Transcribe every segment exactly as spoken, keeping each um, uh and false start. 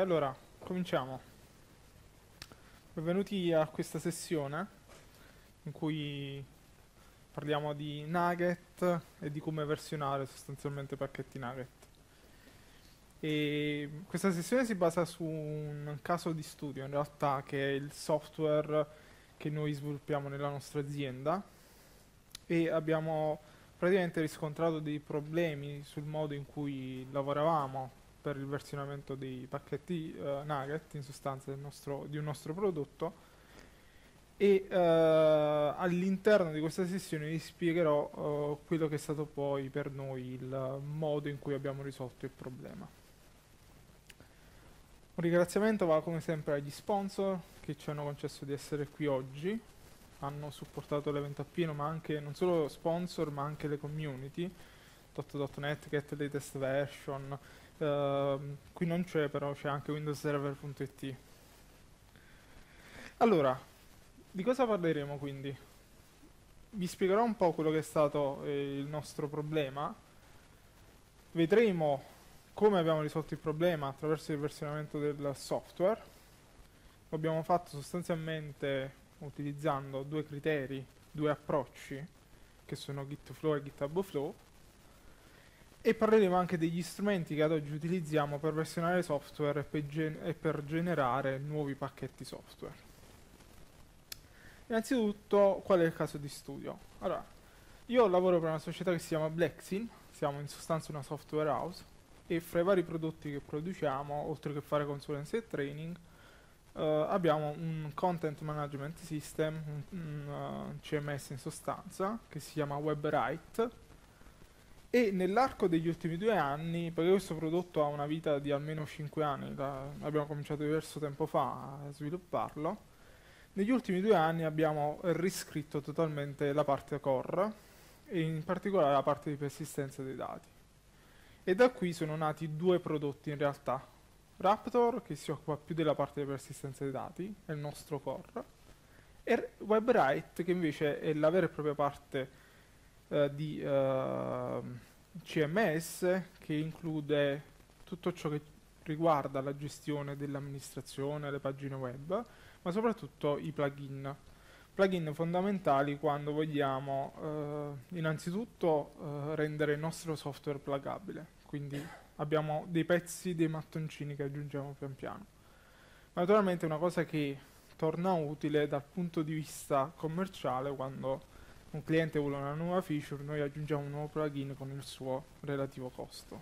allora, cominciamo. Benvenuti a questa sessione in cui parliamo di Nugget e di come versionare sostanzialmente pacchetti Nugget. E questa sessione si basa su un caso di studio, in realtà, che è il software che noi sviluppiamo nella nostra azienda e abbiamo praticamente riscontrato dei problemi sul modo in cui lavoravamo per il versionamento dei pacchetti uh, Nugget, in sostanza del nostro, di un nostro prodotto, e uh, all'interno di questa sessione vi spiegherò uh, quello che è stato poi per noi il modo in cui abbiamo risolto il problema. Un ringraziamento va come sempre agli sponsor che ci hanno concesso di essere qui oggi, hanno supportato l'evento appieno, ma anche non solo sponsor ma anche le community, dot dot net, Get Latest Version, uh, qui non c'è però c'è anche Windows Server punto it. Allora, di cosa parleremo quindi? Vi spiegherò un po' quello che è stato eh, il nostro problema, vedremo come abbiamo risolto il problema attraverso il versionamento del software. Lo abbiamo fatto sostanzialmente utilizzando due criteri, due approcci, che sono Gitflow e GitHub Flow, e parleremo anche degli strumenti che ad oggi utilizziamo per versionare software e per, gen- e per generare nuovi pacchetti software. Innanzitutto, qual è il caso di studio? Allora, io lavoro per una società che si chiama Blacksin, siamo in sostanza una software house, e fra i vari prodotti che produciamo, oltre che fare consulenza e training, uh, abbiamo un content management system, un, un uh, C M S in sostanza, che si chiama WebWrite, e nell'arco degli ultimi due anni, perché questo prodotto ha una vita di almeno cinque anni, da, abbiamo cominciato diverso tempo fa a svilupparlo, negli ultimi due anni abbiamo riscritto totalmente la parte core, e in particolare la parte di persistenza dei dati. E da qui sono nati due prodotti in realtà. Raptor, che si occupa più della parte di persistenza dei dati, è il nostro core, e WebWrite, che invece è la vera e propria parte eh, di eh, C M S, che include tutto ciò che riguarda la gestione dell'amministrazione, le pagine web, ma soprattutto i plugin. Plugin fondamentali quando vogliamo eh, innanzitutto eh, rendere il nostro software plugabile. Quindi abbiamo dei pezzi, dei mattoncini che aggiungiamo pian piano. Ma naturalmente è una cosa che torna utile dal punto di vista commerciale quando un cliente vuole una nuova feature, noi aggiungiamo un nuovo plugin con il suo relativo costo.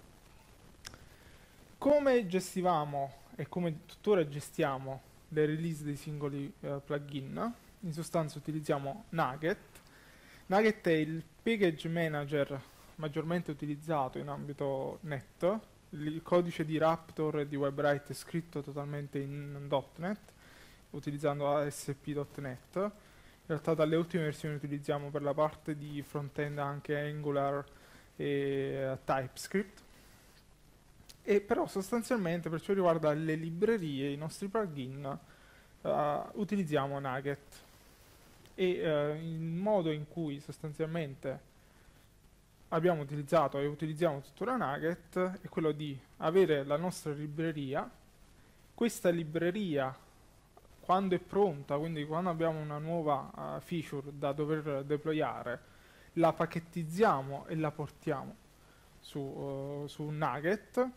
Come gestivamo e come tuttora gestiamo le release dei singoli eh, plugin? In sostanza utilizziamo Nugget. Nugget è il package manager maggiormente utilizzato in ambito net. Il codice di Raptor e di WebWrite è scritto totalmente in .NET, utilizzando A S P punto net. In realtà dalle ultime versioni utilizziamo per la parte di front-end anche Angular e uh, TypeScript. E però sostanzialmente per ciò che riguarda le librerie, i nostri plugin, uh, utilizziamo Nugget. E uh, il modo in cui sostanzialmente abbiamo utilizzato e utilizziamo tuttora Nugget è quello di avere la nostra libreria. Questa libreria, quando è pronta, quindi quando abbiamo una nuova uh, feature da dover deployare, la pacchettizziamo e la portiamo su, uh, su Nugget,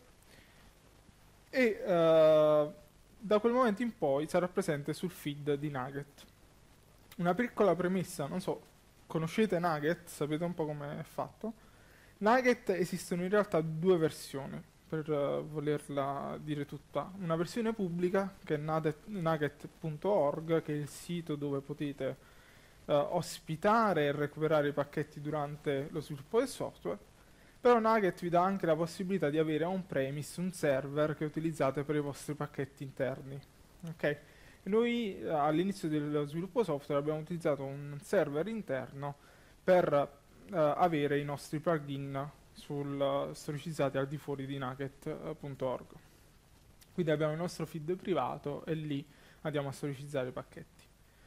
e uh, da quel momento in poi sarà presente sul feed di Nugget. Una piccola premessa, non so, conoscete Nugget? Sapete un po' come è fatto? Nugget esistono in realtà due versioni, per uh, volerla dire tutta. Una versione pubblica, che è nugget punto org, che è il sito dove potete uh, ospitare e recuperare i pacchetti durante lo sviluppo del software. Però Nugget vi dà anche la possibilità di avere on-premise un server che utilizzate per i vostri pacchetti interni. Ok? Noi eh, all'inizio dello sviluppo software abbiamo utilizzato un server interno per eh, avere i nostri plugin sul, uh, storicizzati al di fuori di nugget punto org. Quindi abbiamo il nostro feed privato e lì andiamo a storicizzare i pacchetti.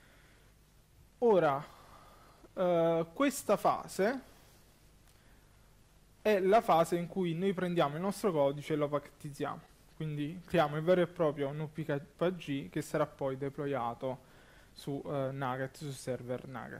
Ora, uh, questa fase è la fase in cui noi prendiamo il nostro codice e lo pacchettizziamo. quindi creiamo il vero e proprio N P K G che sarà poi deployato su eh, Nugget, su server Nugget.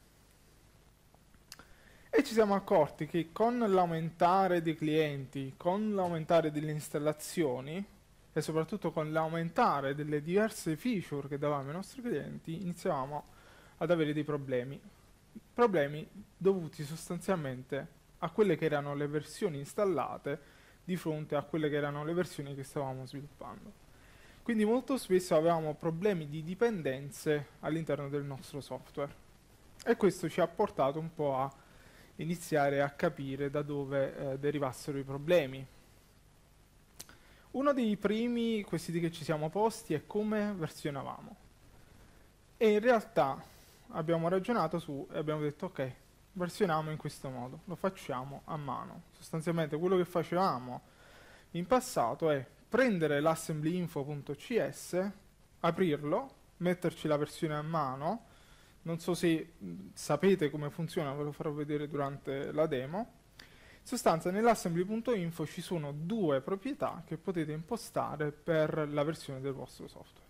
E ci siamo accorti che con l'aumentare dei clienti, con l'aumentare delle installazioni e soprattutto con l'aumentare delle diverse feature che davamo ai nostri clienti, iniziavamo ad avere dei problemi. Problemi dovuti sostanzialmente a quelle che erano le versioni installate di fronte a quelle che erano le versioni che stavamo sviluppando. Quindi molto spesso avevamo problemi di dipendenze all'interno del nostro software. E questo ci ha portato un po' a iniziare a capire da dove eh, derivassero i problemi. Uno dei primi quesiti che ci siamo posti è come versionavamo. E in realtà abbiamo ragionato su e abbiamo detto ok, versioniamo in questo modo, lo facciamo a mano. Sostanzialmente quello che facevamo in passato è prendere l'assemblyinfo.cs, aprirlo, metterci la versione a mano. Non so se mh, sapete come funziona, ve lo farò vedere durante la demo. In sostanza nell'assembly.info ci sono due proprietà che potete impostare per la versione del vostro software.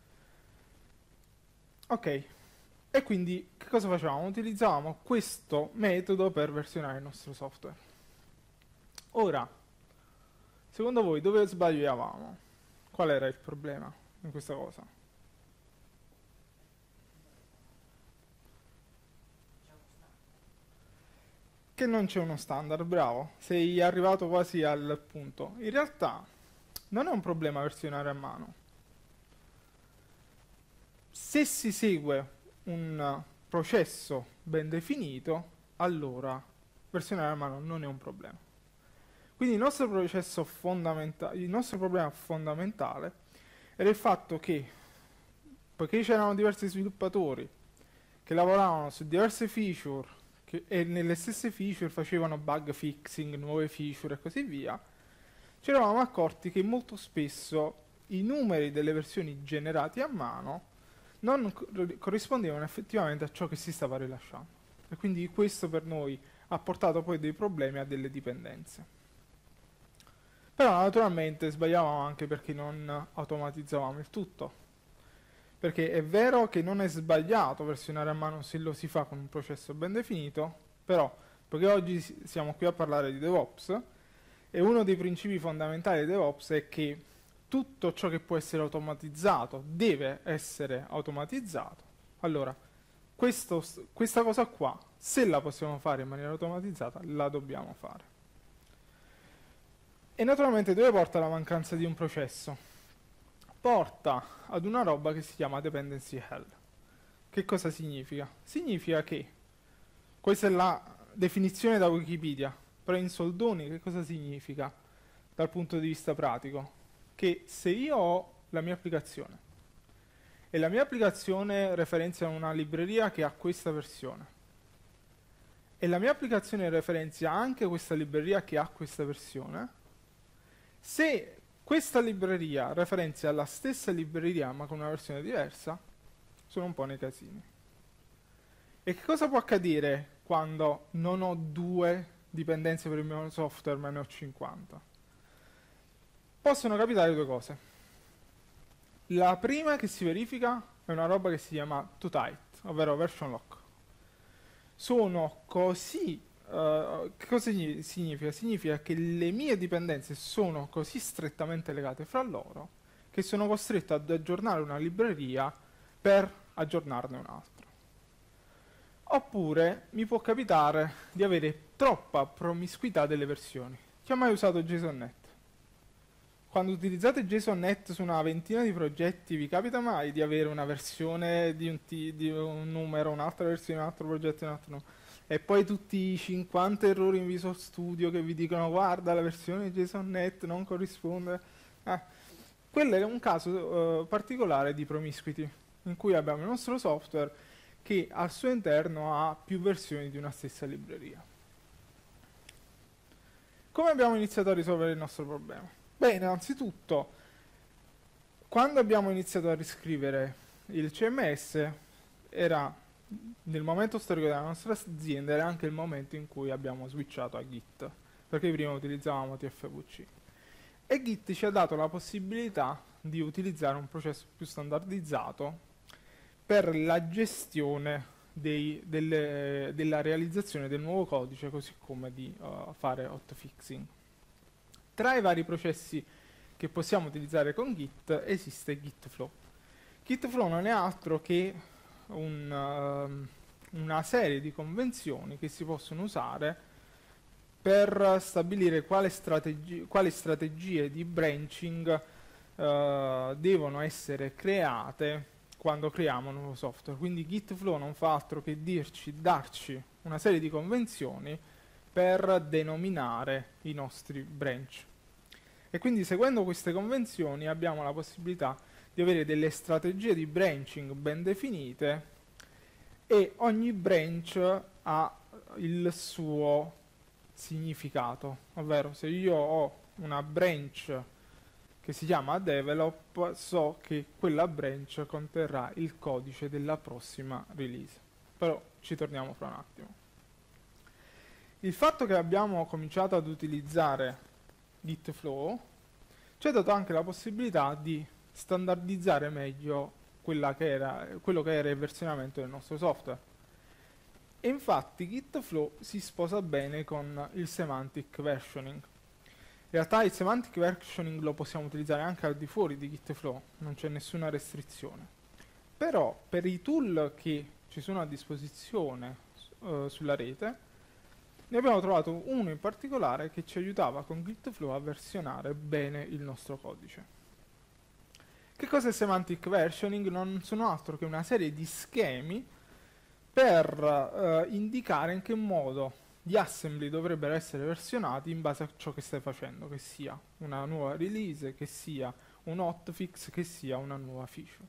Ok, e quindi che cosa facevamo? Utilizzavamo questo metodo per versionare il nostro software. Ora, secondo voi dove sbagliavamo? Qual era il problema in questa cosa? Che non c'è uno standard, bravo, sei arrivato quasi al punto. In realtà non è un problema versionare a mano. Se si segue un processo ben definito, allora versionare a mano non è un problema. Quindi il nostro processo fondamentale, il nostro problema fondamentale era il fatto che, poiché c'erano diversi sviluppatori che lavoravano su diverse feature che, e nelle stesse feature facevano bug fixing, nuove feature e così via, ci eravamo accorti che molto spesso i numeri delle versioni generate a mano non co- corrispondevano effettivamente a ciò che si stava rilasciando. E quindi questo per noi ha portato poi dei problemi a delle dipendenze. Però naturalmente sbagliavamo anche perché non automatizzavamo il tutto. Perché è vero che non è sbagliato versionare a mano se lo si fa con un processo ben definito, però, perché oggi siamo qui a parlare di DevOps, e uno dei principi fondamentali di DevOps è che tutto ciò che può essere automatizzato deve essere automatizzato. Allora, questo, questa cosa qua, se la possiamo fare in maniera automatizzata, la dobbiamo fare. E naturalmente dove porta la mancanza di un processo? Porta ad una roba che si chiama dependency hell. Che cosa significa? Significa che, questa è la definizione da Wikipedia, però in soldoni che cosa significa dal punto di vista pratico? Che se io ho la mia applicazione e la mia applicazione referenzia una libreria che ha questa versione e la mia applicazione referenzia anche questa libreria che ha questa versione, se questa libreria referenzia la stessa libreria ma con una versione diversa, sono un po' nei casini. E che cosa può accadere quando non ho due dipendenze per il mio software ma ne ho cinquanta? Possono capitare due cose. La prima che si verifica è una roba che si chiama too tight, ovvero version lock. Sono così... Uh, che cosa significa? Significa che le mie dipendenze sono così strettamente legate fra loro che sono costretto ad aggiornare una libreria per aggiornarne un'altra. Oppure mi può capitare di avere troppa promiscuità delle versioni. Chi ha mai usato JSONNet? Quando utilizzate JSONNet su una ventina di progetti, vi capita mai di avere una versione di un, t- di un numero, un'altra versione, un altro progetto, un altro numero? E poi tutti i cinquanta errori in Visual Studio che vi dicono guarda la versione di JSONNet non corrisponde. Eh, quello è un caso eh, particolare di promiscuity, in cui abbiamo il nostro software che al suo interno ha più versioni di una stessa libreria. Come abbiamo iniziato a risolvere il nostro problema? Beh, innanzitutto, quando abbiamo iniziato a riscrivere il C M S, era nel momento storico della nostra azienda, era anche il momento in cui abbiamo switchato a Git, perché prima utilizzavamo T F V C. e Git ci ha dato la possibilità di utilizzare un processo più standardizzato per la gestione dei, delle, della realizzazione del nuovo codice, così come di uh, fare hotfixing. Tra i vari processi che possiamo utilizzare con Git esiste Git Flow. Git Flow non è altro che un, uh, una serie di convenzioni che si possono usare per stabilire quale strategi- quali strategie di branching uh, devono essere create quando creiamo un nuovo software. Quindi Git Flow non fa altro che dirci, darci una serie di convenzioni per denominare i nostri branch. E quindi seguendo queste convenzioni abbiamo la possibilità di avere delle strategie di branching ben definite e ogni branch ha il suo significato, ovvero se io ho una branch che si chiama develop, so che quella branch conterrà il codice della prossima release. Però ci torniamo fra un attimo. Il fatto che abbiamo cominciato ad utilizzare Git Flow ci ha dato anche la possibilità di standardizzare meglio quella che era, quello che era il versionamento del nostro software. E infatti Git Flow si sposa bene con il semantic versioning. In realtà il semantic versioning lo possiamo utilizzare anche al di fuori di Git Flow, non c'è nessuna restrizione. Però per i tool che ci sono a disposizione uh, sulla rete, ne abbiamo trovato uno in particolare che ci aiutava con Git Flow a versionare bene il nostro codice. Che cosa è semantic versioning? Non sono altro che una serie di schemi per uh, indicare in che modo gli assembly dovrebbero essere versionati in base a ciò che stai facendo, che sia una nuova release, che sia un hotfix, che sia una nuova feature.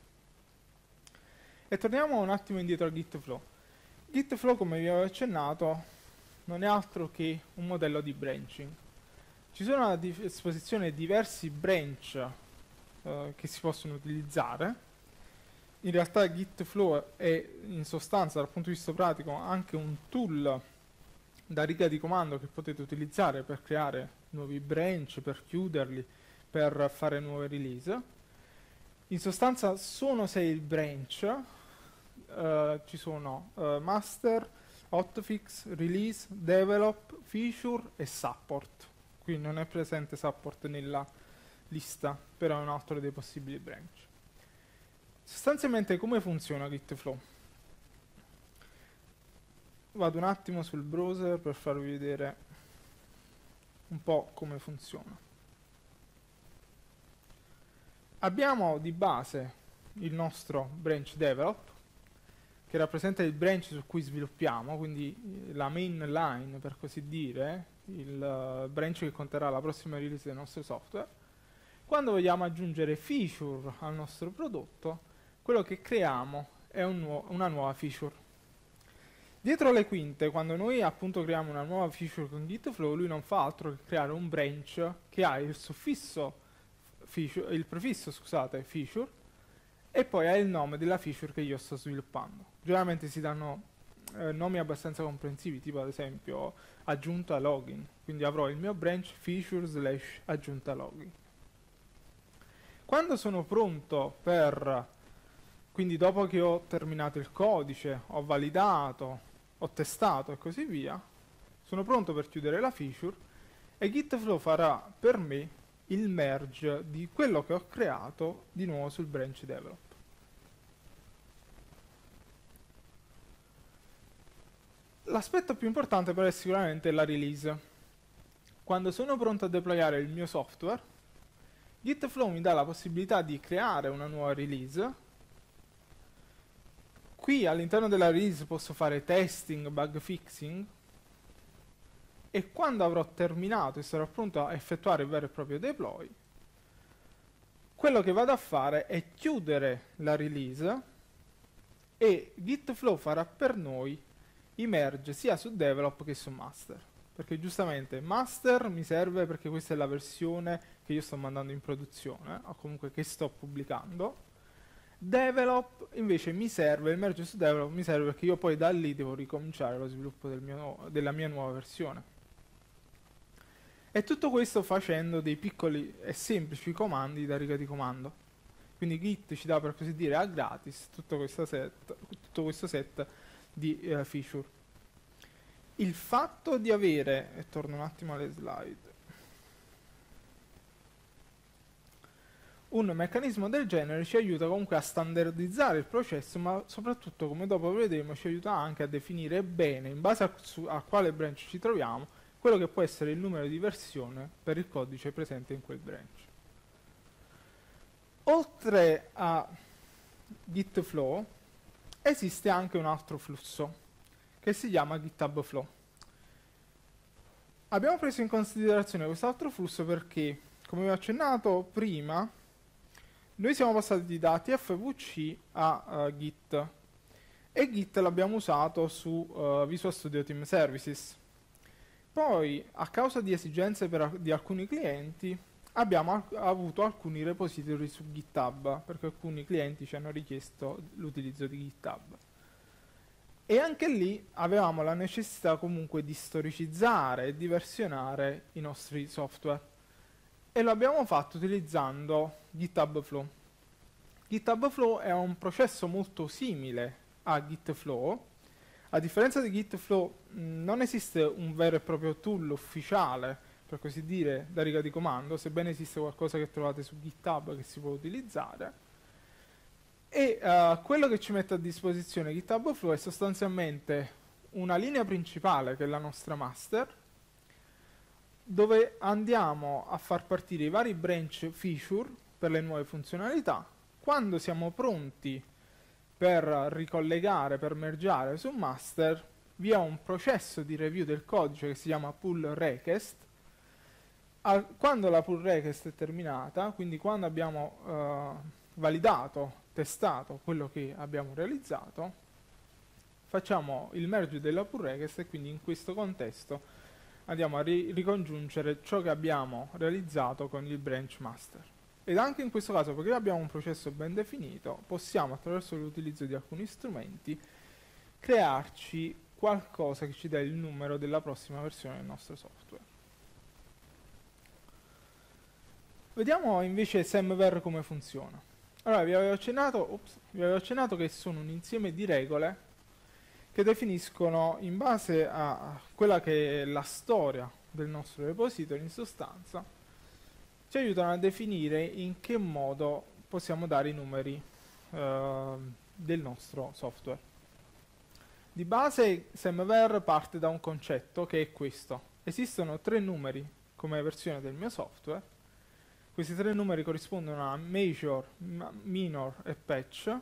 E torniamo un attimo indietro a Git Flow. Git Flow, come vi avevo accennato, non è altro che un modello di branching. Ci sono a disposizione diversi branch uh, che si possono utilizzare. In realtà Git Flow è in sostanza, dal punto di vista pratico, anche un tool da riga di comando che potete utilizzare per creare nuovi branch, per chiuderli, per fare nuove release. In sostanza sono sei il branch, uh, ci sono uh, master, hotfix, release, develop, feature e support. Qui non è presente support nella lista, però è un altro dei possibili branch. Sostanzialmente come funziona Git Flow? Vado un attimo sul browser per farvi vedere un po' come funziona. Abbiamo di base il nostro branch develop, che rappresenta il branch su cui sviluppiamo, quindi la main line per così dire, il uh, branch che conterrà la prossima release del nostro software. Quando vogliamo aggiungere feature al nostro prodotto, quello che creiamo è un nuo- una nuova feature. Dietro le quinte, quando noi appunto creiamo una nuova feature con Git Flow, lui non fa altro che creare un branch che ha il suffisso feature, il prefisso, scusate, feature, e poi ha il nome della feature che io sto sviluppando. Generalmente si danno eh, nomi abbastanza comprensivi, tipo ad esempio aggiunta login, quindi avrò il mio branch feature slash aggiunta login. Quando sono pronto per, quindi dopo che ho terminato il codice, ho validato, ho testato e così via, sono pronto per chiudere la feature e Git Flow farà per me il merge di quello che ho creato di nuovo sul branch develop. L'aspetto più importante però è sicuramente la release. Quando sono pronto a deployare il mio software, Git Flow mi dà la possibilità di creare una nuova release. Qui all'interno della release posso fare testing, bug fixing, e quando avrò terminato e sarò pronto a effettuare il vero e proprio deploy, quello che vado a fare è chiudere la release e Git Flow farà per noi i merge sia su develop che su master, perché giustamente master mi serve perché questa è la versione che io sto mandando in produzione o comunque che sto pubblicando. Develop invece mi serve, il merge su develop mi serve perché io poi da lì devo ricominciare lo sviluppo del mio, della mia nuova versione. E tutto questo facendo dei piccoli e semplici comandi da riga di comando. Quindi Git ci dà, per così dire, a gratis tutto questo set, tutto questo set di uh, feature. Il fatto di avere, e torno un attimo alle slide, un meccanismo del genere ci aiuta comunque a standardizzare il processo, ma soprattutto, come dopo vedremo, ci aiuta anche a definire bene, in base a, su, a quale branch ci troviamo, quello che può essere il numero di versione per il codice presente in quel branch. Oltre a Git Flow, esiste anche un altro flusso, che si chiama GitHub Flow. Abbiamo preso in considerazione quest'altro flusso perché, come vi ho accennato prima, noi siamo passati da T F V C a uh, Git, e Git l'abbiamo usato su uh, Visual Studio Team Services. Poi, a causa di esigenze per, di alcuni clienti, abbiamo al avuto alcuni repository su GitHub, perché alcuni clienti ci hanno richiesto l'utilizzo di GitHub. E anche lì avevamo la necessità comunque di storicizzare e di versionare i nostri software. E lo abbiamo fatto utilizzando GitHub Flow. GitHub Flow è un processo molto simile a Git Flow. A differenza di Git Flow mh, non esiste un vero e proprio tool ufficiale, per così dire, da riga di comando, sebbene esiste qualcosa che trovate su GitHub che si può utilizzare. E uh, quello che ci mette a disposizione GitHub Flow è sostanzialmente una linea principale, che è la nostra master, dove andiamo a far partire i vari branch feature per le nuove funzionalità. Quando siamo pronti per ricollegare, per mergiare su master, vi è un processo di review del codice che si chiama pull request. Al, quando la pull request è terminata, quindi quando abbiamo uh, validato, testato quello che abbiamo realizzato, facciamo il merge della pull request e quindi in questo contesto andiamo a ri ricongiungere ciò che abbiamo realizzato con il branch master. Ed anche in questo caso, perché abbiamo un processo ben definito, possiamo, attraverso l'utilizzo di alcuni strumenti, crearci qualcosa che ci dà il numero della prossima versione del nostro software. Vediamo invece SemVer come funziona. Allora, vi avevo accennato, ops, vi avevo accennato che sono un insieme di regole che definiscono, in base a quella che è la storia del nostro repository, in sostanza, ci aiutano a definire in che modo possiamo dare i numeri eh, del nostro software. Di base SemVer parte da un concetto che è questo. Esistono tre numeri come versione del mio software. Questi tre numeri corrispondono a major, minor e patch,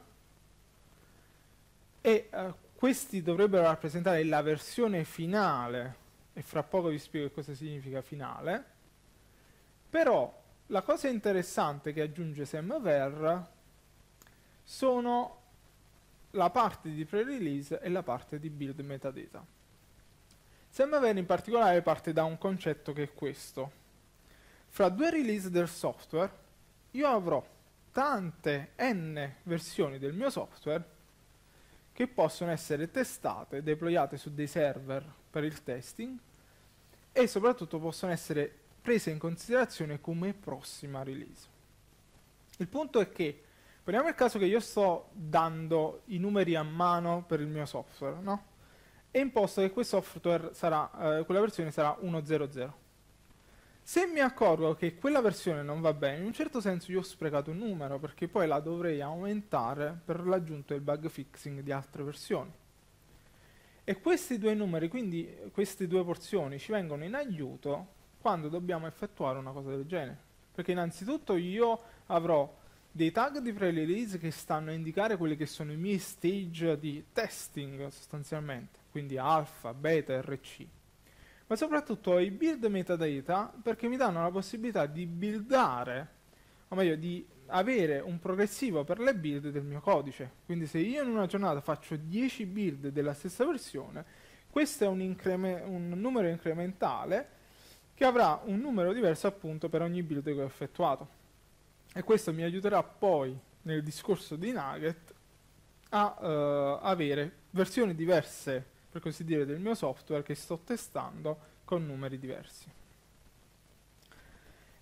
e eh, questi dovrebbero rappresentare la versione finale, e fra poco vi spiego cosa significa finale. Però la cosa interessante che aggiunge SemVer sono la parte di pre-release e la parte di build metadata. SemVer in particolare parte da un concetto che è questo. Fra due release del software io avrò tante n versioni del mio software che possono essere testate, deployate su dei server per il testing, e soprattutto possono essere prese in considerazione come prossima release. Il punto è che, poniamo il caso che io sto dando i numeri a mano per il mio software, no? E imposto che quel software sarà, eh, quella versione sarà uno zero zero. Se mi accorgo che quella versione non va bene, in un certo senso io ho sprecato un numero, perché poi la dovrei aumentare per l'aggiunta del bug fixing di altre versioni. E questi due numeri, quindi queste due porzioni, ci vengono in aiuto quando dobbiamo effettuare una cosa del genere. Perché innanzitutto io avrò dei tag di pre-release che stanno a indicare quelli che sono i miei stage di testing sostanzialmente, quindi alfa, beta, R C. Ma soprattutto i build metadata, perché mi danno la possibilità di buildare, o meglio di avere un progressivo per le build del mio codice. Quindi se io in una giornata faccio dieci build della stessa versione, questo è un, un numero incrementale che avrà un numero diverso appunto per ogni build che ho effettuato. E questo mi aiuterà poi nel discorso di Nugget a uh, avere versioni diverse, per così dire, del mio software che sto testando con numeri diversi.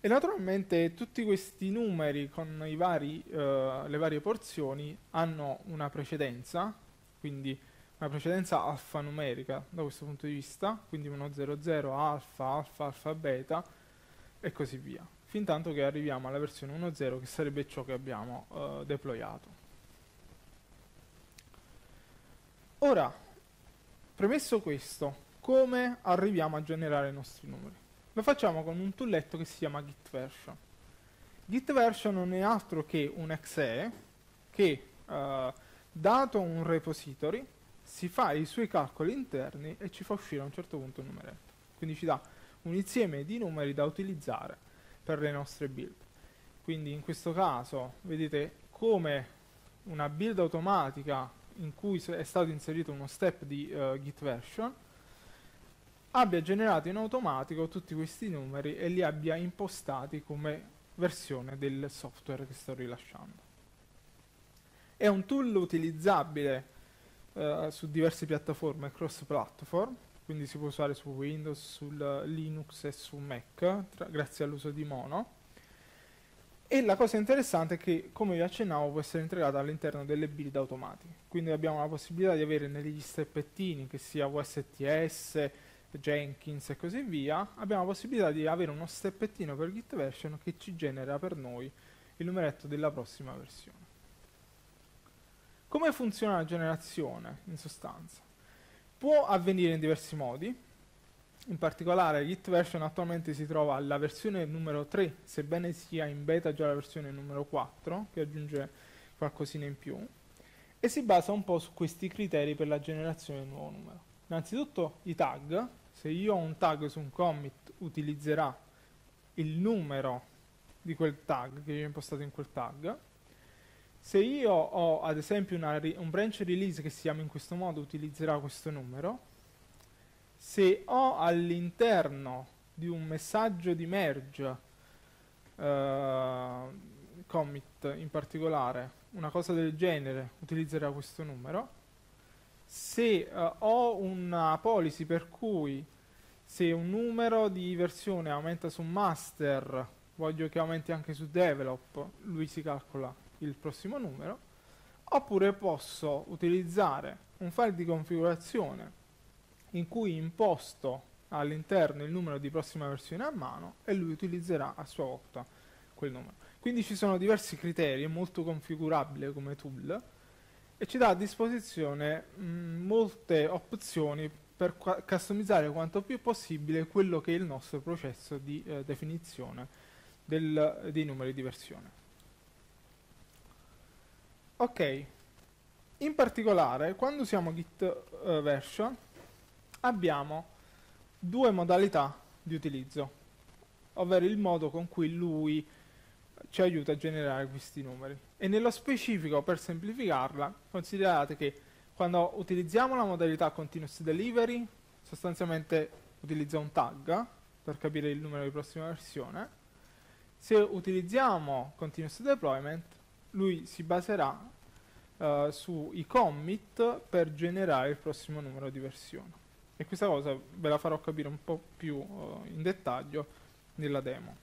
E naturalmente tutti questi numeri con i vari, eh, le varie porzioni hanno una precedenza, quindi una precedenza alfanumerica da questo punto di vista, quindi uno zero zero, alfa, alfa, alfa, beta e così via, fin tanto che arriviamo alla versione uno zero che sarebbe ciò che abbiamo eh, deployato. Ora, premesso questo, come arriviamo a generare i nostri numeri? Lo facciamo con un toolletto che si chiama gitversion. Gitversion non è altro che un exe che, eh, dato un repository, si fa i suoi calcoli interni e ci fa uscire a un certo punto un numeretto. Quindi ci dà un insieme di numeri da utilizzare per le nostre build. Quindi in questo caso vedete come una build automatica in cui è stato inserito uno step di uh, gitversion abbia generato in automatico tutti questi numeri e li abbia impostati come versione del software che sto rilasciando. È un tool utilizzabile uh, su diverse piattaforme cross platform, quindi si può usare su Windows, sul Linux e su Mac tra, grazie all'uso di Mono. E la cosa interessante è che, come vi accennavo, può essere integrata all'interno delle build automatiche. Quindi abbiamo la possibilità di avere negli steppettini, che sia U S T S, Jenkins e così via, abbiamo la possibilità di avere uno steppettino per gitversion che ci genera per noi il numeretto della prossima versione. Come funziona la generazione, in sostanza? Può avvenire in diversi modi. In particolare gitversion attualmente si trova alla versione numero tre, sebbene sia in beta già la versione numero quattro, che aggiunge qualcosina in più, e si basa un po' su questi criteri per la generazione del nuovo numero. Innanzitutto i tag. Se io ho un tag su un commit, utilizzerà il numero di quel tag che io ho impostato in quel tag. Se io ho ad esempio una, un branch release che si chiama in questo modo, utilizzerà questo numero. Se ho all'interno di un messaggio di merge, uh, commit in particolare, una cosa del genere, utilizzerà questo numero. Se uh, ho una policy per cui se un numero di versione aumenta su master, voglio che aumenti anche su develop, lui si calcola il prossimo numero. Oppure posso utilizzare un file di configurazione in cui imposto all'interno il numero di prossima versione a mano e lui utilizzerà a sua volta quel numero. Quindi ci sono diversi criteri, è molto configurabile come tool e ci dà a disposizione mh, molte opzioni per customizzare quanto più possibile quello che è il nostro processo di eh, definizione del, dei numeri di versione. Ok, in particolare quando usiamo gitversion abbiamo due modalità di utilizzo, ovvero il modo con cui lui ci aiuta a generare questi numeri. E nello specifico, per semplificarla, considerate che quando utilizziamo la modalità continuous delivery, sostanzialmente utilizza un tag per capire il numero di prossima versione. Se utilizziamo continuous deployment, lui si baserà uh, sui commit per generare il prossimo numero di versione. E questa cosa ve la farò capire un po' più uh, in dettaglio nella demo.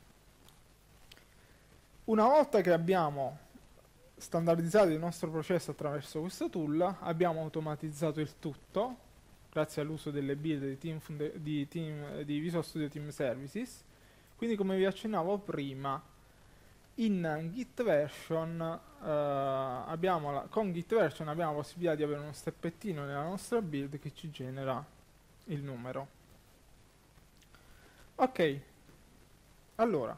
Una volta che abbiamo standardizzato il nostro processo attraverso questo tool, abbiamo automatizzato il tutto grazie all'uso delle build di, team di, team, di Visual Studio Team Services. Quindi, come vi accennavo prima, in gitversion uh, abbiamo la, con gitversion abbiamo la possibilità di avere uno steppettino nella nostra build che ci genera il numero. Ok, allora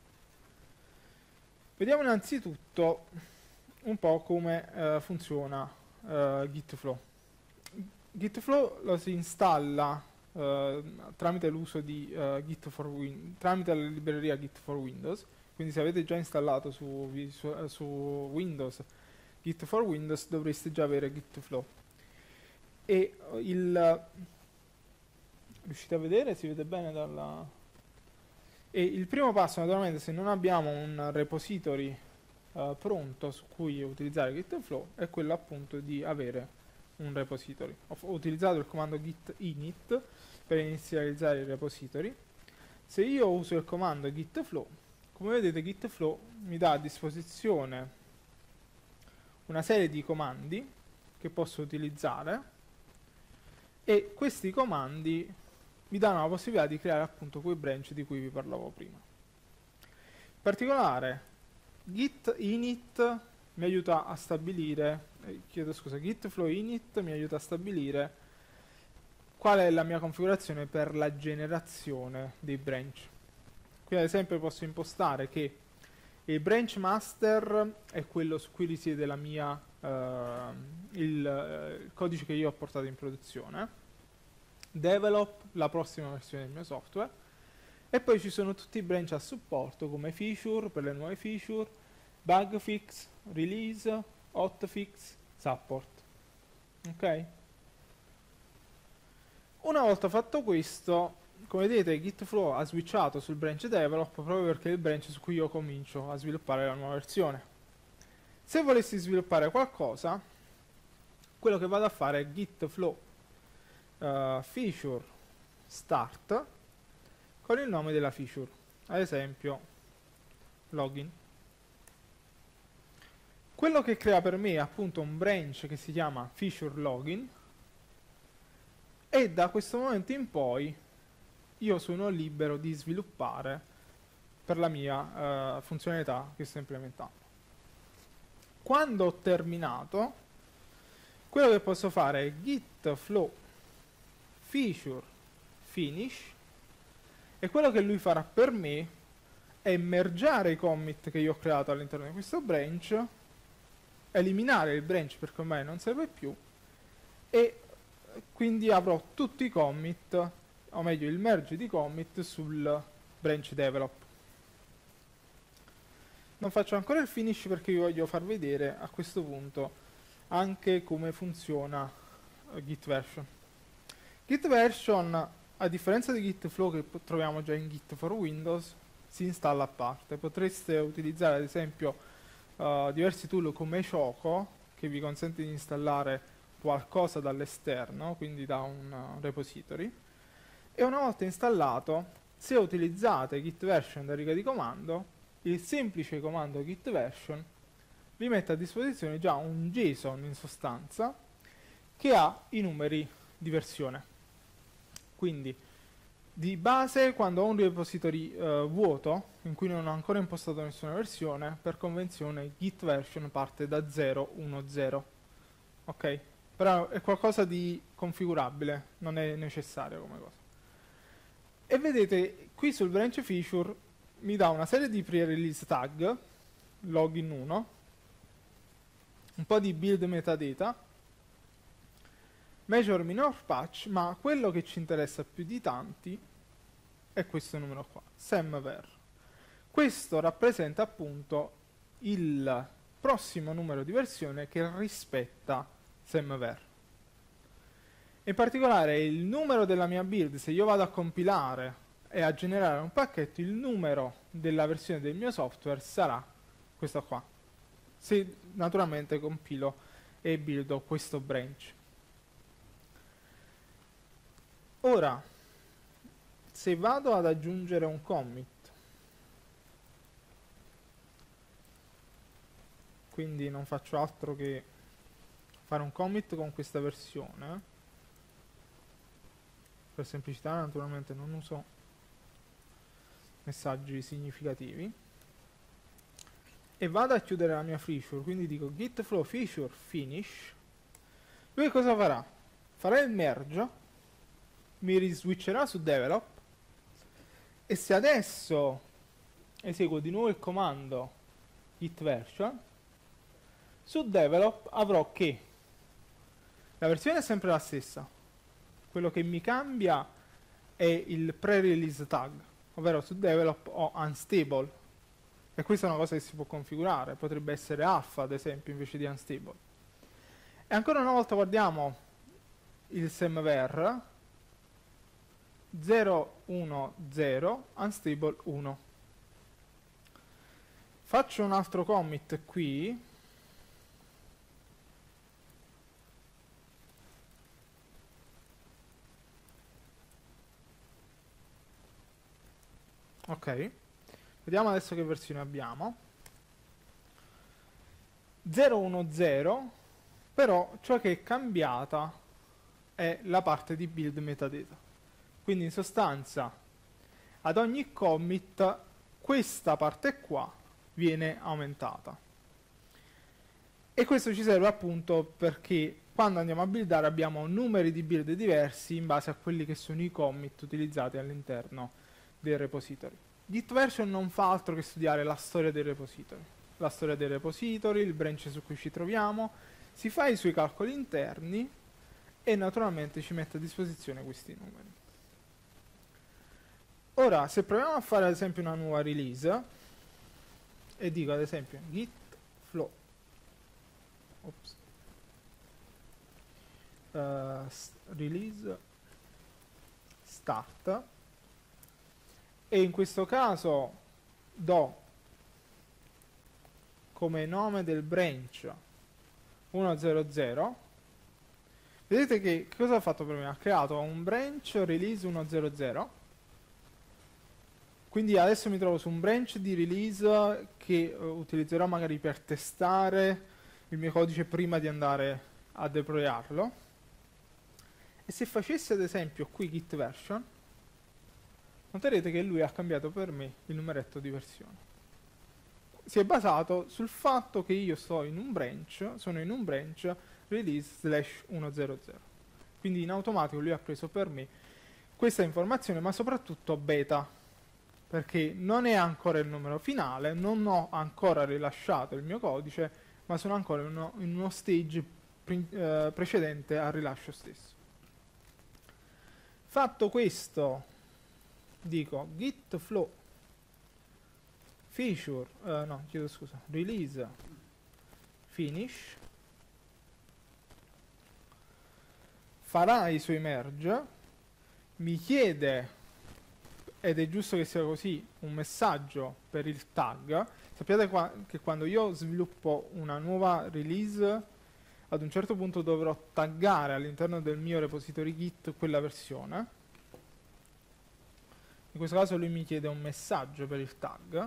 vediamo innanzitutto un po' come uh, funziona uh, Gitflow. Gitflow lo si installa uh, tramite l'uso di uh, Git for Win tramite la libreria Git for Windows. Quindi se avete già installato su, su, su Windows Git for Windows dovreste già avere Gitflow. E il riuscite a vedere? Si vede bene dalla... E il primo passo, naturalmente, se non abbiamo un repository uh, pronto su cui utilizzare Gitflow, è quello appunto di avere un repository. Ho, ho utilizzato il comando git init per inizializzare il repository. Se io uso il comando gitflow, come vedete Git Flow mi dà a disposizione una serie di comandi che posso utilizzare, e questi comandi mi danno la possibilità di creare appunto quei branch di cui vi parlavo prima. In particolare git init mi aiuta a stabilire, eh, chiedo scusa, git flow init mi aiuta a stabilire qual è la mia configurazione per la generazione dei branch. Qui ad esempio posso impostare che il branch master è quello su cui risiede la mia, eh, il, eh, il codice che io ho portato in produzione, develop la prossima versione del mio software, e poi ci sono tutti i branch a supporto come feature per le nuove feature, bug fix, release, hotfix, support. Ok? Una volta fatto questo, come vedete Git Flow ha switchato sul branch develop proprio perché è il branch su cui io comincio a sviluppare la nuova versione. Se volessi sviluppare qualcosa, quello che vado a fare è Git Flow uh, feature start con il nome della feature, ad esempio login. Quello che crea per me è appunto un branch che si chiama feature login, e da questo momento in poi io sono libero di sviluppare per la mia uh, funzionalità che sto implementando. Quando ho terminato, quello che posso fare è git flow feature finish, e quello che lui farà per me è mergiare i commit che io ho creato all'interno di questo branch, eliminare il branch perché ormai non serve più, e quindi avrò tutti i commit, o meglio il merge di commit sul branch develop. Non faccio ancora il finish perché vi voglio far vedere a questo punto anche come funziona uh, git version. Git version, a differenza di git flow che troviamo già in Git for Windows, si installa a parte. Potreste utilizzare ad esempio uh, diversi tool come Choco, che vi consente di installare qualcosa dall'esterno, quindi da un uh, repository, e una volta installato, se utilizzate git version da riga di comando, il semplice comando git version vi mette a disposizione già un JSON in sostanza che ha i numeri di versione. Quindi di base, quando ho un repository uh, vuoto in cui non ho ancora impostato nessuna versione, per convenzione git version parte da zero uno zero. Ok? Però è qualcosa di configurabile, non è necessario come cosa. E vedete, qui sul branch feature mi dà una serie di pre-release tag, login uno, un po' di build metadata, measure minor patch, ma quello che ci interessa più di tanti è questo numero qua, semver. Questo rappresenta appunto il prossimo numero di versione che rispetta semver. In particolare il numero della mia build, se io vado a compilare e a generare un pacchetto, il numero della versione del mio software sarà questo qua, se naturalmente compilo e buildo questo branch. Ora, se vado ad aggiungere un commit, quindi non faccio altro che fare un commit con questa versione, per semplicità naturalmente non uso messaggi significativi, e vado a chiudere la mia feature, quindi dico git flow feature finish, lui cosa farà? Farà il merge, mi riswitcherà su develop, e se adesso eseguo di nuovo il comando git version, su develop avrò che la versione è sempre la stessa, quello che mi cambia è il pre-release tag, ovvero su develop ho unstable, e questa è una cosa che si può configurare, potrebbe essere alpha ad esempio invece di unstable. E ancora una volta guardiamo il semver, zero uno zero, unstable uno. Faccio un altro commit qui, ok, Vediamo adesso che versione abbiamo. zero uno zero, però ciò che è cambiata è la parte di build metadata. Quindi in sostanza ad ogni commit questa parte qua viene aumentata. E questo ci serve appunto perché quando andiamo a buildare abbiamo numeri di build diversi in base a quelli che sono i commit utilizzati all'interno del repository. Git version non fa altro che studiare la storia dei repository. La storia dei repository, il branch su cui ci troviamo, si fa i suoi calcoli interni e naturalmente ci mette a disposizione questi numeri. Ora, se proviamo a fare ad esempio una nuova release e dico ad esempio git flow ops, uh, release start e in questo caso do come nome del branch centozero, vedete che, che cosa ha fatto per me? Ha creato un branch release centozero, quindi adesso mi trovo su un branch di release che uh, utilizzerò magari per testare il mio codice prima di andare a deployarlo. E se facessi ad esempio qui git version, noterete che lui ha cambiato per me il numeretto di versione. Si è basato sul fatto che io sto in un branch, sono in un branch release slash centozero. Quindi in automatico lui ha preso per me questa informazione, ma soprattutto beta, perché non è ancora il numero finale, non ho ancora rilasciato il mio codice, ma sono ancora in uno, in uno stage pre eh, precedente al rilascio stesso. Fatto questo, dico git flow feature, uh, no, chiedo scusa, release finish, farà i suoi merge, mi chiede, ed è giusto che sia così, un messaggio per il tag. Sappiate qua che quando io sviluppo una nuova release, ad un certo punto dovrò taggare all'interno del mio repository Git quella versione. In questo caso lui mi chiede un messaggio per il tag.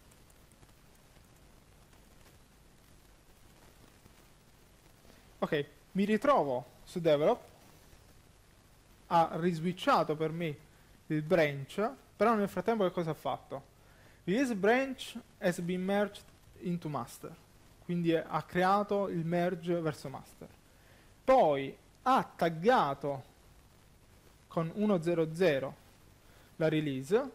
Ok, mi ritrovo su develop, ha riswitchato per me il branch, però nel frattempo che cosa ha fatto? Release branch has been merged into master, quindi è, ha creato il merge verso master. Poi ha taggato con centozero la release,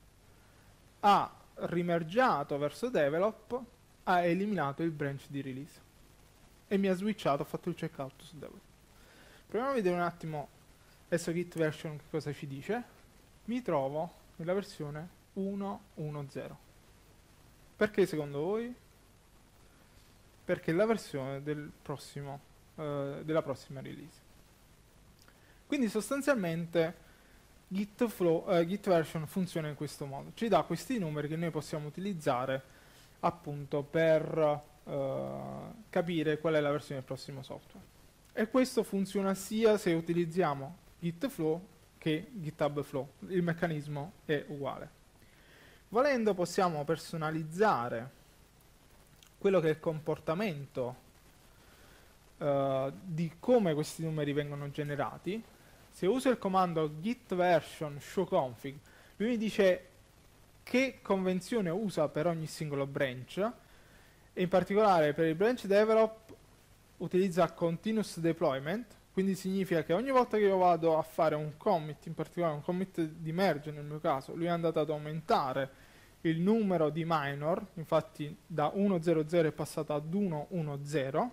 ha rimergiato verso develop, ha eliminato il branch di release e mi ha switchato, ha fatto il checkout su develop. Proviamo a vedere un attimo adesso git version che cosa ci dice. Mi trovo nella versione centozero. Perché secondo voi? Perché è la versione del prossimo, eh, della prossima release. Quindi sostanzialmente git, flow, eh, git version funziona in questo modo. Ci dà questi numeri che noi possiamo utilizzare appunto per Uh, capire qual è la versione del prossimo software. E questo funziona sia se utilizziamo git flow che GitHub flow, il meccanismo è uguale. Volendo possiamo personalizzare quello che è il comportamento uh, di come questi numeri vengono generati. Se uso il comando git version show config, lui mi dice che convenzione usa per ogni singolo branch. E in particolare per il branch develop utilizza continuous deployment, quindi significa che ogni volta che io vado a fare un commit, in particolare un commit di merge nel mio caso, lui è andato ad aumentare il numero di minor, infatti da centozero è passato ad centodieci.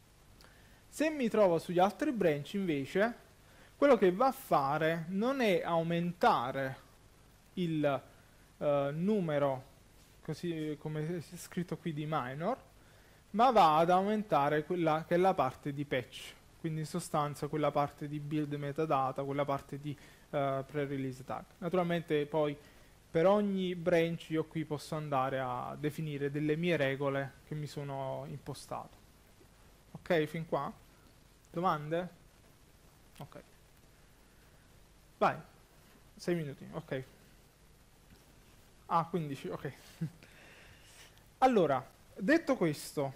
Se mi trovo sugli altri branch invece, quello che va a fare non è aumentare il uh, numero così come è scritto qui di minor, ma va ad aumentare quella che è la parte di patch, quindi in sostanza quella parte di build metadata, quella parte di uh, pre-release tag. Naturalmente poi per ogni branch io qui posso andare a definire delle mie regole che mi sono impostato. Ok, fin qua? Domande? Ok. Vai, sei minuti, ok. Ah, quindici, ok. Allora, detto questo,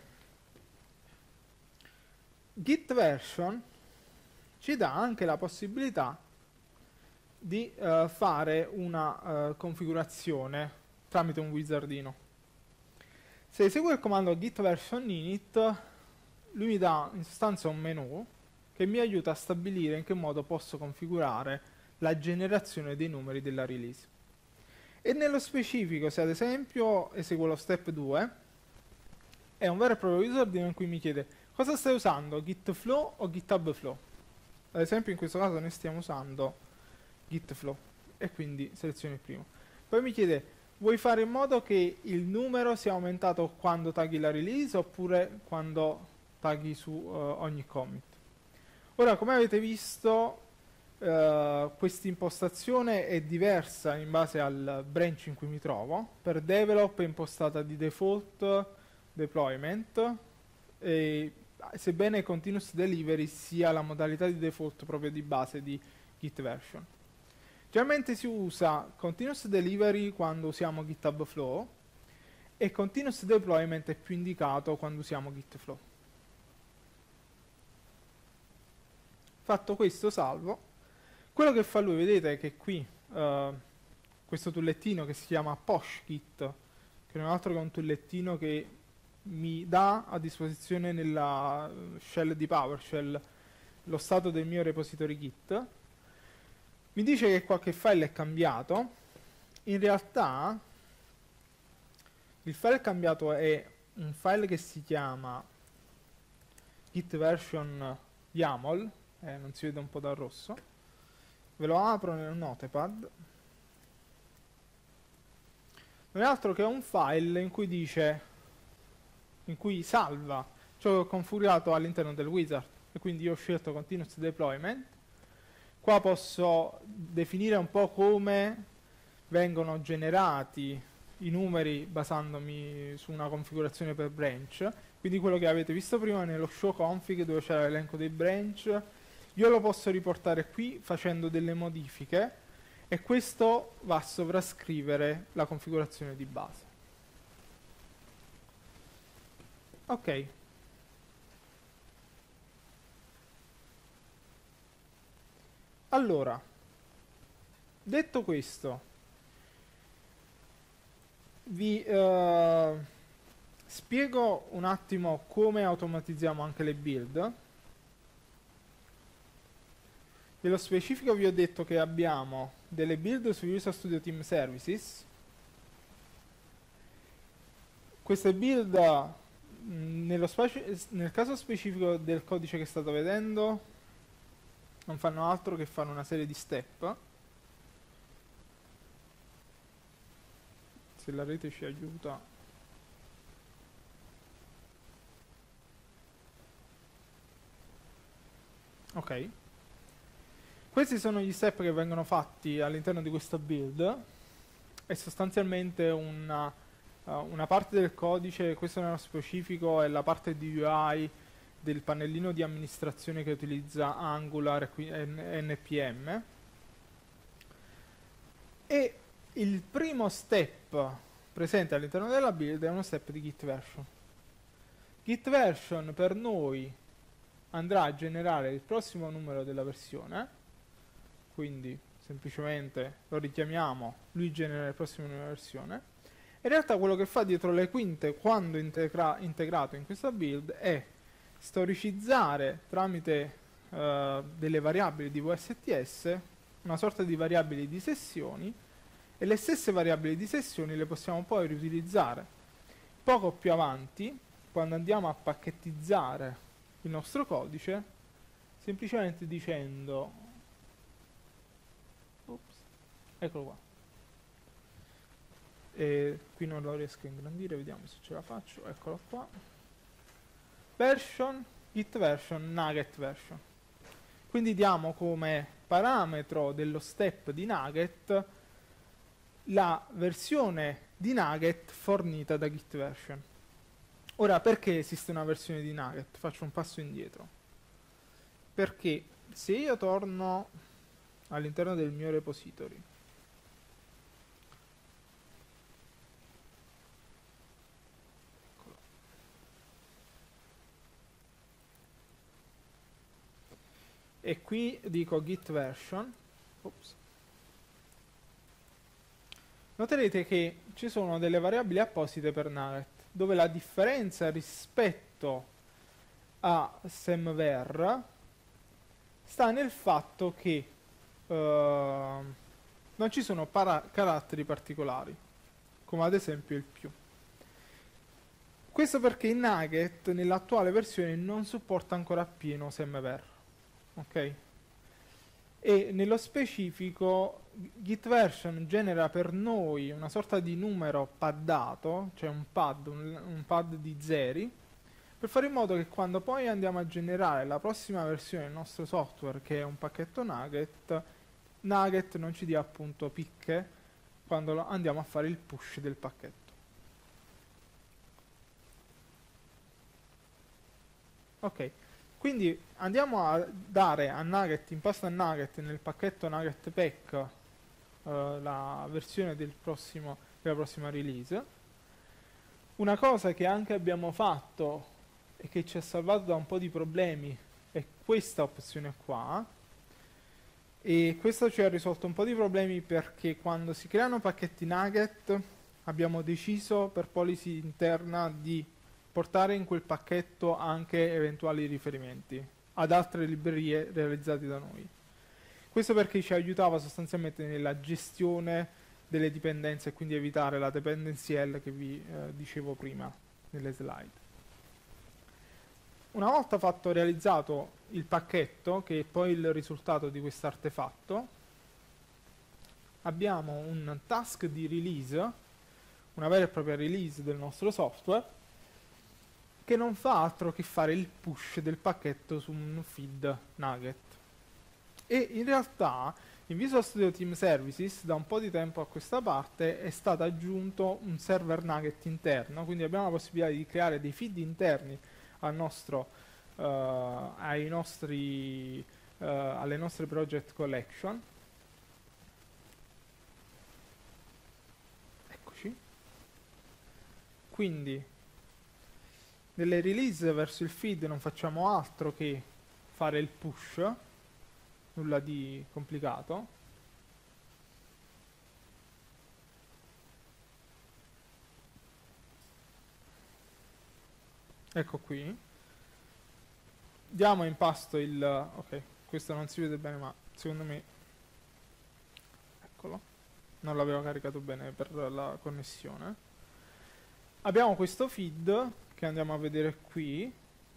Git version ci dà anche la possibilità di eh, fare una eh, configurazione tramite un wizardino. Se eseguo il comando git version init, lui mi dà in sostanza un menu che mi aiuta a stabilire in che modo posso configurare la generazione dei numeri della release. E nello specifico, se ad esempio eseguo lo step due, è un vero e proprio wizardino in cui mi chiede cosa stai usando, Git Flow o GitHub Flow? Ad esempio in questo caso noi stiamo usando Git Flow e quindi seleziono il primo. Poi mi chiede, vuoi fare in modo che il numero sia aumentato quando tagli la release oppure quando tagli su uh, ogni commit? Ora, come avete visto, uh, questa impostazione è diversa in base al branch in cui mi trovo. Per develop è impostata di default deployment e sebbene continuous delivery sia la modalità di default proprio di base di Git version. Generalmente si usa continuous delivery quando usiamo GitHub Flow e continuous deployment è più indicato quando usiamo Git Flow. Fatto questo, salvo. Quello che fa lui, vedete che qui uh, questo tullettino che si chiama PoshGit, che non è altro che un tullettino che mi dà a disposizione nella shell di PowerShell lo stato del mio repository Git, mi dice che qualche file è cambiato. In realtà il file cambiato è un file che si chiama git version yaml, eh, non si vede un po' dal rosso, ve lo apro nel notepad, non è altro che un file in cui dice, in cui salva ciò che ho configurato all'interno del wizard, e quindi io ho scelto continuous deployment. Qua posso definire un po' come vengono generati i numeri basandomi su una configurazione per branch, quindi quello che avete visto prima nello show config dove c'era l'elenco dei branch, io lo posso riportare qui facendo delle modifiche e questo va a sovrascrivere la configurazione di base. Ok. Allora, detto questo, vi eh, spiego un attimo come automatizziamo anche le build. Nello specifico vi ho detto che abbiamo delle build su Visual Studio Team Services. Queste build, mh, nello nel caso specifico del codice che state vedendo, non fanno altro che fare una serie di step. Se la rete ci aiuta. Ok. Questi sono gli step che vengono fatti all'interno di questa build. È sostanzialmente una, uh, una parte del codice, questo nello specifico è la parte di U I del pannellino di amministrazione che utilizza Angular e N P M. E il primo step presente all'interno della build è uno step di git version. Git version per noi andrà a generare il prossimo numero della versione, quindi semplicemente lo richiamiamo, lui genera il prossimo numero della versione. In realtà quello che fa dietro le quinte quando integra integrato in questa build è storicizzare tramite uh, delle variabili di V S T S una sorta di variabili di sessioni, e le stesse variabili di sessioni le possiamo poi riutilizzare poco più avanti quando andiamo a pacchettizzare il nostro codice, semplicemente dicendo ops, eccolo qua, e qui non lo riesco a ingrandire, vediamo se ce la faccio, eccolo qua, version, git version, nugget version. Quindi diamo come parametro dello step di nugget la versione di nugget fornita da git version. Ora, perché esiste una versione di nugget? Faccio un passo indietro. Perché se io torno all'interno del mio repository e qui dico git version. Ops. Noterete che ci sono delle variabili apposite per Nugget, dove la differenza rispetto a semver sta nel fatto che uh, non ci sono caratteri particolari, come ad esempio il più. Questo perché Nugget nell'attuale versione non supporta ancora appieno semver, ok? E nello specifico git version genera per noi una sorta di numero paddato, cioè un pad, un, un pad di zeri, per fare in modo che quando poi andiamo a generare la prossima versione del nostro software, che è un pacchetto Nugget, Nugget non ci dia appunto picche quando andiamo a fare il push del pacchetto. Ok, quindi andiamo a dare a Nugget, in pasto a Nugget nel pacchetto Nugget Pack eh, la versione del prossimo, della prossima release. Una cosa che anche abbiamo fatto e che ci ha salvato da un po' di problemi è questa opzione qua, e questo ci ha risolto un po' di problemi perché quando si creano pacchetti Nugget abbiamo deciso per policy interna di portare in quel pacchetto anche eventuali riferimenti ad altre librerie realizzate da noi. Questo perché ci aiutava sostanzialmente nella gestione delle dipendenze e quindi evitare la dependency L che vi eh, dicevo prima nelle slide. Una volta fatto realizzato il pacchetto, che è poi il risultato di questo artefatto, abbiamo un task di release, una vera e propria release del nostro software, che non fa altro che fare il push del pacchetto su un feed Nugget. E in realtà in Visual Studio Team Services da un po' di tempo a questa parte è stato aggiunto un server Nugget interno, quindi abbiamo la possibilità di creare dei feed interni al nostro, uh, ai nostri, uh, alle nostre project collection. Eccoci. Quindi nelle release verso il feed non facciamo altro che fare il push, nulla di complicato. Ecco qui. Diamo in pasto il... ok, questo non si vede bene ma secondo me... eccolo. Non l'avevo caricato bene per la connessione. Abbiamo questo feed che andiamo a vedere qui.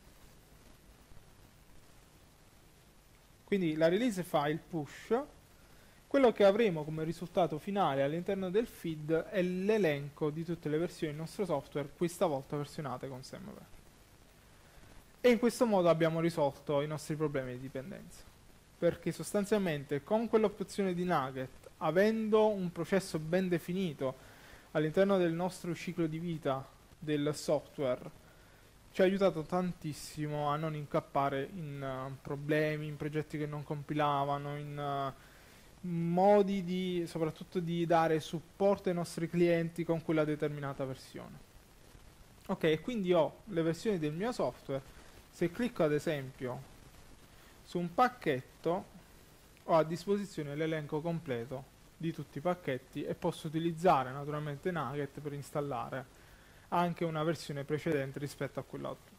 Quindi la release fa il push. Quello che avremo come risultato finale all'interno del feed è l'elenco di tutte le versioni del nostro software, questa volta versionate con semver. E in questo modo abbiamo risolto i nostri problemi di dipendenza, perché sostanzialmente con quell'opzione di Nugget, avendo un processo ben definito all'interno del nostro ciclo di vita del software, ci ha aiutato tantissimo a non incappare in uh, problemi, in progetti che non compilavano, in uh, modi di, soprattutto di dare supporto ai nostri clienti con quella determinata versione. Ok, quindi ho le versioni del mio software. Se clicco ad esempio su un pacchetto, ho a disposizione l'elenco completo di tutti i pacchetti e posso utilizzare naturalmente Nugget per installare anche una versione precedente rispetto a quella